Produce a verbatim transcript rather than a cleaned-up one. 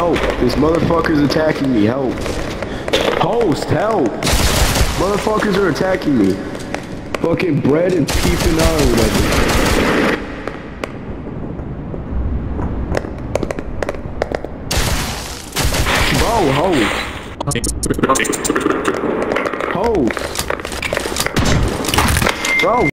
help. This motherfucker's attacking me, help. Host, help. Motherfuckers are attacking me. Fucking bread and peeping out or whatever. Bro, host. Host. Bro.